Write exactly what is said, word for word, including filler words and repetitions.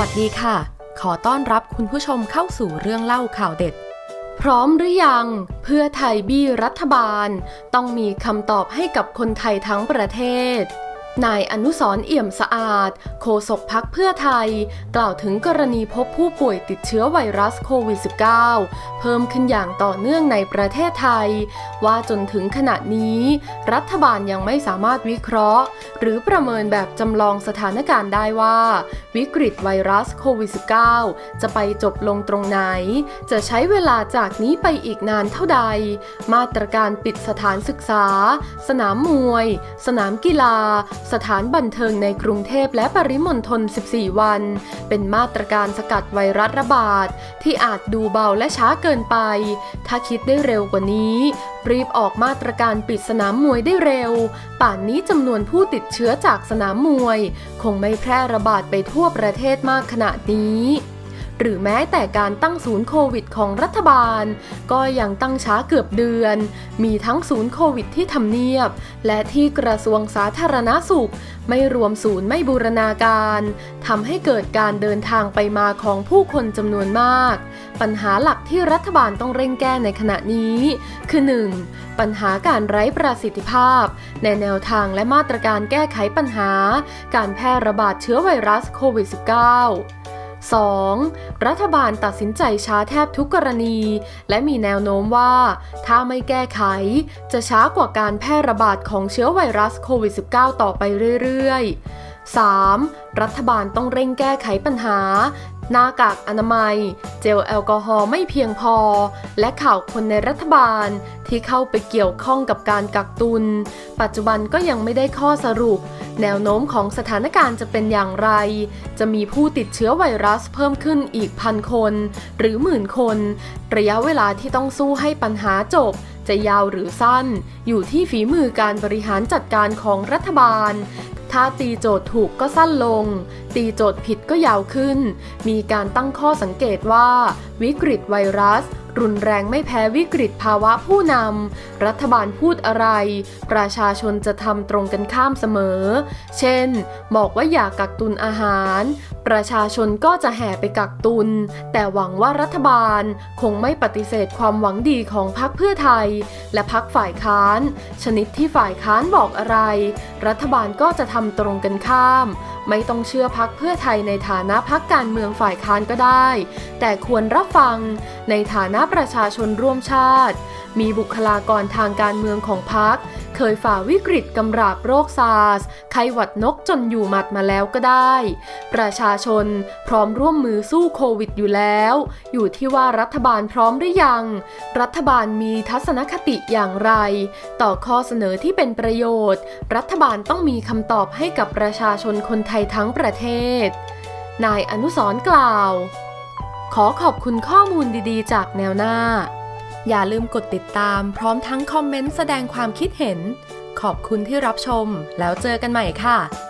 สดีค่ะขอต้อนรับคุณผู้ชมเข้าสู่เรื่องเล่าข่าวเด็ดพร้อมหรือยังเพื่อไทยบี้รัฐบาลต้องมีคำตอบให้กับคนไทยทั้งประเทศนายอนุสรณ์เอี่ยมสะอาดโฆษกพรรคเพื่อไทยกล่าวถึงกรณีพบผู้ป่วยติดเชื้อไวรัสโควิด สิบเก้า เพิ่มขึ้นอย่างต่อเนื่องในประเทศไทยว่าจนถึงขณะนี้รัฐบาลยังไม่สามารถวิเคราะห์หรือประเมินแบบจำลองสถานการณ์ได้ว่าวิกฤตไวรัสโควิด สิบเก้า จะไปจบลงตรงไหนจะใช้เวลาจากนี้ไปอีกนานเท่าใดมาตรการปิดสถานศึกษาสนามมวยสนามกีฬาสถานบันเทิงในกรุงเทพและปริมณฑลสิบสี่วันเป็นมาตรการสกัดไวรัสระบาดที่อาจดูเบาและช้าเกินไปถ้าคิดได้เร็วกว่านี้รีบออกมาตรการปิดสนามมวยได้เร็วป่านนี้จำนวนผู้ติดเชื้อจากสนามมวยคงไม่แพร่ระบาดไปทั่วประเทศมากขนาดนี้หรือแม้แต่การตั้งศูนย์โควิดของรัฐบาลก็ยังตั้งช้าเกือบเดือนมีทั้งศูนย์โควิดที่ทำเนียบและที่กระทรวงสาธารณสุขไม่รวมศูนย์ไม่บูรณาการทำให้เกิดการเดินทางไปมาของผู้คนจำนวนมากปัญหาหลักที่รัฐบาลต้องเร่งแก้ในขณะนี้คือ หนึ่ง ปัญหาการไร้ประสิทธิภาพในแนวทางและมาตรการแก้ไขปัญหาการแพร่ระบาดเชื้อไวรัสโควิด สิบเก้าสอง รัฐบาลตัดสินใจช้าแทบทุกกรณีและมีแนวโน้มว่าถ้าไม่แก้ไขจะช้ากว่าการแพร่ระบาดของเชื้อไวรัสโควิด สิบเก้า ต่อไปเรื่อยๆ สาม รัฐบาลต้องเร่งแก้ไขปัญหาหน้ากากอนามัยเจลแอลกอฮอล์ไม่เพียงพอและข่าวคนในรัฐบาลที่เข้าไปเกี่ยวข้องกับการกักตุนปัจจุบันก็ยังไม่ได้ข้อสรุปแนวโน้มของสถานการณ์จะเป็นอย่างไรจะมีผู้ติดเชื้อไวรัสเพิ่มขึ้นอีกพันคนหรือหมื่นคนระยะเวลาที่ต้องสู้ให้ปัญหาจบจะยาวหรือสั้นอยู่ที่ฝีมือการบริหารจัดการของรัฐบาลถ้าตีโจทย์ถูกก็สั้นลงตีโจทย์ผิดก็ยาวขึ้นมีการตั้งข้อสังเกตว่าวิกฤตไวรัสรุนแรงไม่แพ้วิกฤตภาวะผู้นำรัฐบาลพูดอะไรประชาชนจะทำตรงกันข้ามเสมอเช่นบอกว่าอย่ากักตุนอาหารประชาชนก็จะแห่ไปกักตุนแต่หวังว่ารัฐบาลคงไม่ปฏิเสธความหวังดีของพรรคเพื่อไทยและพรรคฝ่ายค้านชนิดที่ฝ่ายค้านบอกอะไรรัฐบาลก็จะทำตรงกันข้ามไม่ต้องเชื่อพรรคเพื่อไทยในฐานะพรรคการเมืองฝ่ายค้านก็ได้แต่ควรรับฟังในฐานะประชาชนร่วมชาติมีบุคลากรทางการเมืองของพรรคเคยฝ่าวิกฤตกำราบโรคซาร์สไข้หวัดนกจนอยู่หมัดมาแล้วก็ได้ประชาชนพร้อมร่วมมือสู้โควิดอยู่แล้วอยู่ที่ว่ารัฐบาลพร้อมหรือยังรัฐบาลมีทัศนคติอย่างไรต่อข้อเสนอที่เป็นประโยชน์รัฐบาลต้องมีคำตอบให้กับประชาชนคนไทยทั้งประเทศนายอนุสรณ์กล่าวขอขอบคุณข้อมูลดีๆจากแนวหน้าอย่าลืมกดติดตามพร้อมทั้งคอมเมนต์แสดงความคิดเห็นขอบคุณที่รับชมแล้วเจอกันใหม่ค่ะ